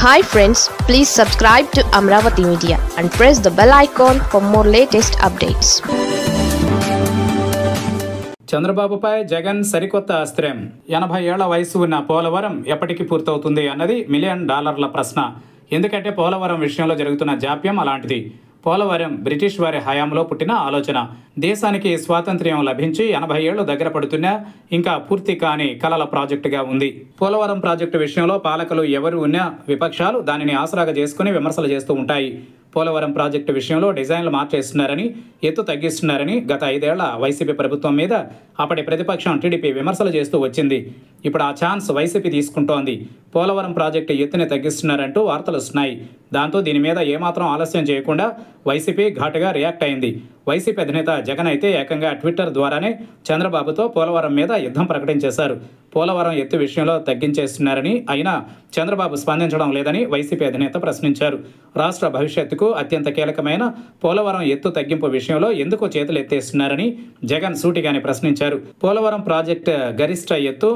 Hi friends, please subscribe to Amaravathi Media and press the bell icon for more latest updates. చంద్రబాబుపై జగన్ సరికొత్త అస్త్రం. 80 ఏళ్ల వయసు ఉన్న పోలవరం ఎప్పటికి పూర్తవుతుంది అన్నది $1 మిలియన్ ప్రశ్న. ఎందుకంటే పోలవరం విషయంలో జరుగుతున్న జాప్యం అలాంటిది. పోలవరం బ్రిటిష్ వారి హయాంలో పుట్టిన ఆలోచన. దేశానికి స్వాతంత్ర్యం లభించి 80 ఏళ్లు దగ్గర పడుతున్నా ఇంకా పూర్తి కాని కలల ప్రాజెక్టుగా ఉంది. పోలవరం ప్రాజెక్టు విషయంలో పాలకులు ఎవరు ఉన్నా విపక్షాలు దానిని ఆసరాగా చేసుకుని విమర్శలు చేస్తూ ఉంటాయి. పోలవరం ప్రాజెక్టు విషయంలో డిజైన్లు మార్చేస్తున్నారని, ఎత్తు తగ్గిస్తున్నారని గత 5 ఏళ్ల వైసీపీ ప్రభుత్వం మీద అప్పటి ప్రతిపక్షం టీడీపీ విమర్శలు చేస్తూ వచ్చింది. ఇప్పుడు ఆ ఛాన్స్ వైసీపీ తీసుకుంటోంది. పోలవరం ప్రాజెక్టు ఎత్తుని తగ్గిస్తున్నారంటూ వార్తలు వస్తున్నాయి. దాంతో దీని మీద ఏమాత్రం ఆలస్యం చేయకుండా వైసీపీ ఘాటుగా రియాక్ట్ అయింది. వైసీపీ అధినేత జగన్ అయితే ఏకంగా ట్విట్టర్ ద్వారానే చంద్రబాబుతో పోలవరం మీద యుద్ధం ప్రకటించేశారు. పోలవరం ఎత్తు విషయంలో తగ్గించేస్తున్నారని, అయినా చంద్రబాబు స్పందించడం లేదని వైసీపీ అధినేత ప్రశ్నించారు. రాష్ట్ర భవిష్యత్తుకు అత్యంత కీలకమైన పోలవరం ఎత్తు తగ్గింపు విషయంలో ఎందుకు చేతులు ఎత్తేస్తున్నారని జగన్ సూటిగానే ప్రశ్నించారు. పోలవరం ప్రాజెక్టు గరిష్ట ఎత్తు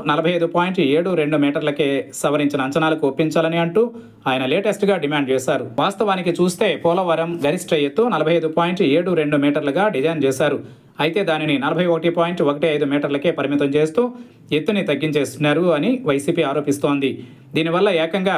45.72 మీటర్లకే సవరించిన అంచనాలకు ఒప్పించాలని అంటూ ఆయన లేటెస్ట్గా డిమాండ్ చేశారు. వాస్తవానికి చూస్తే పోలవరం గరిష్ట ఎత్తు 45.72 మీటర్లుగా డిజైన్ చేశారు. అయితే దానిని 41.15 మీటర్లకే పరిమితం చేస్తూ ఎత్తుని తగ్గించేస్తున్నారు అని వైసీపీ ఆరోపిస్తోంది. దీనివల్ల ఏకంగా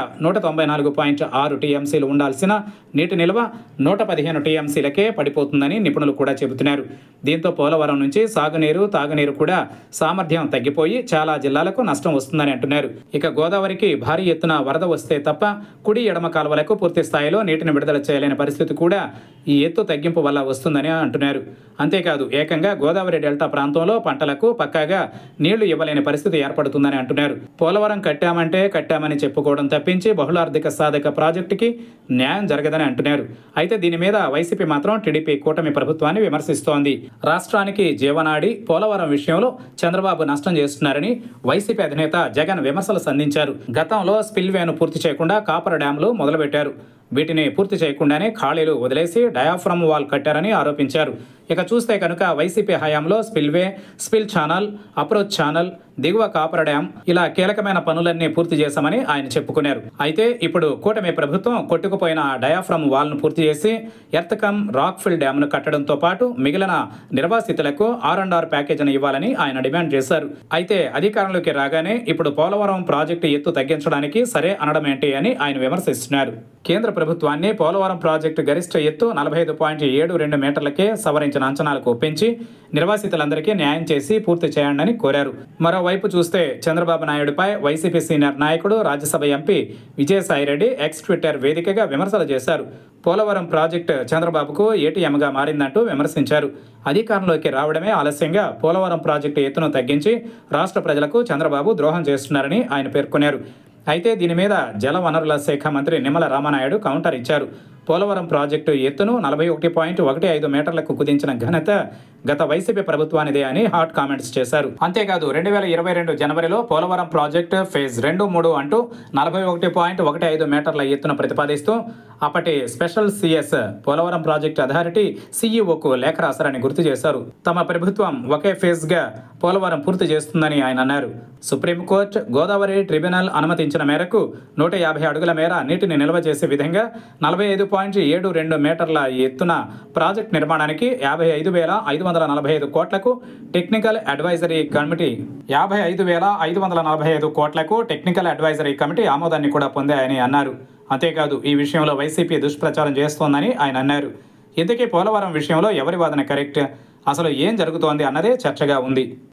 194.6 టీఎంసీలు ఉండాల్సిన నీటి నిల్వ 115 టీఎంసీలకే పడిపోతుందని నిపుణులు కూడా చెబుతున్నారు. దీంతో పోలవరం నుంచి సాగునీరు, తాగునీరు కూడా సామర్థ్యం తగ్గిపోయి చాలా జిల్లాలకు నష్టం వస్తుందని అంటున్నారు. ఇక గోదావరికి భారీ ఎత్తున వరద వస్తే తప్ప కుడి ఎడమ కాలువలకు పూర్తి స్థాయిలో నీటిని విడుదల చేయలేని పరిస్థితి కూడా ఈ ఎత్తు తగ్గింపు వల్ల వస్తుందని అంటున్నారు. అంతేకాదు ఏకంగా గోదావరి డెల్టా ప్రాంతంలో పంటలకు పక్కాగా నీళ్లు ఇవ్వలేని పరిస్థితి ఏర్పడుతుందని అంటున్నారు. పోలవరం కట్టామని చెప్పుకోవడం తప్పించి బహుళార్థిక సాధక ప్రాజెక్టుకి న్యాయం జరగదని అంటున్నారు. అయితే దీని మీద వైసీపీ మాత్రం టీడీపీ కూటమి ప్రభుత్వాన్ని విమర్శిస్తోంది. రాష్ట్రానికి జీవనాడి పోలవరం విషయంలో చంద్రబాబు నష్టం చేస్తున్నారని వైసీపీ అధినేత జగన్ విమర్శలు సంధించారు. గతంలో స్పిల్వేను పూర్తి చేయకుండా కాపర్ డ్యాంలు మొదలుపెట్టారు. వీటిని పూర్తి చేయకుండానే ఖాళీలు వదిలేసి డయాఫ్రమ్ వాల్ కట్టారని ఆరోపించారు. ఇక చూస్తే కనుక వైసీపీ హయాంలో spillway, spill channel, approach channel, దిగువ కాపర్ డ్యాం ఇలా కీలకమైన పనులన్నీ పూర్తి చేశామని ఆయన చెప్పుకున్నారు. అయితే ఇప్పుడు కూటమి ప్రభుత్వం కొట్టుకుపోయిన డయాఫ్రమ్ వాల్ను పూర్తి చేసి ఎర్త్కమ్ రాక్ఫిల్ డ్యాంను కట్టడంతో పాటు మిగిలిన నిర్వాసితులకు R&R ప్యాకేజీని ఇవ్వాలని ఆయన డిమాండ్ చేశారు. అయితే అధికారంలోకి రాగానే ఇప్పుడు పోలవరం ప్రాజెక్టు ఎత్తు తగ్గించడానికి సరే అనడం ఏంటి అని ఆయన విమర్శిస్తున్నారు. కేంద్ర ప్రభుత్వాన్ని పోలవరం ప్రాజెక్టు గరిష్ట ఎత్తు 45.72 మీటర్లకే సవరించిన అంచనాలకు ఒప్పించి నిర్వాసితులందరికీ న్యాయం చేసి పూర్తి చేయండి కోరారు. మరోవైపు చూస్తే చంద్రబాబు నాయుడుపై వైసీపీ సీనియర్ నాయకుడు, Rajya Sabha MP Vijayasai Reddy X Twitter వేదికగా విమర్శలు చేశారు. పోలవరం ప్రాజెక్టు చంద్రబాబుకు ఏటీఎంగా మారిందంటూ విమర్శించారు. అధికారంలోకి రావడమే ఆలస్యంగా పోలవరం ప్రాజెక్టు ఎత్తును తగ్గించి రాష్ట్ర ప్రజలకు చంద్రబాబు ద్రోహం చేస్తున్నారని ఆయన పేర్కొన్నారు. అయితే దీని మీద జలవనరుల శాఖ మంత్రి నిమ్మల రామనాయుడు కౌంటర్ ఇచ్చారు. పోలవరం ప్రాజెక్టు ఎత్తును 41.15 మీటర్లకు కుదించిన ఘనత గత వైసీపీ ప్రభుత్వానిదే అని హాట్ కామెంట్స్ చేశారు. అంతేకాదు 2022 జనవరిలో పోలవరం ప్రాజెక్టు ఫేజ్ 2, 3 అంటూ 41.15 మీటర్ల ఎత్తును ప్రతిపాదిస్తూ అప్పటి special CS Polavaram project authority సీఈఓకు లేఖ రాశారని గుర్తు చేశారు. తమ ప్రభుత్వం ఒకే ఫేజ్గా పోలవరం పూర్తి చేస్తుందని ఆయన అన్నారు. సుప్రీంకోర్టు గోదావరి ట్రిబ్యునల్ అనుమతించిన మేరకు 150 అడుగుల మేర నీటిని నిల్వ చేసే విధంగా 45.72 మీటర్ల ఎత్తున ప్రాజెక్టు నిర్మాణానికి 55,545 కోట్లకు టెక్నికల్ అడ్వైజరీ కమిటీ 55,545 కోట్లకు టెక్నికల్ అడ్వైజరీ కమిటీ ఆమోదాన్ని కూడా పొందాయని అన్నారు. అంతేకాదు ఈ విషయంలో వైసీపీ దుష్ప్రచారం చేస్తోందని ఆయన అన్నారు. ఇంతకీ పోలవరం విషయంలో ఎవరి వాదన కరెక్ట్, అసలు ఏం జరుగుతోంది అన్నదే చర్చగా ఉంది.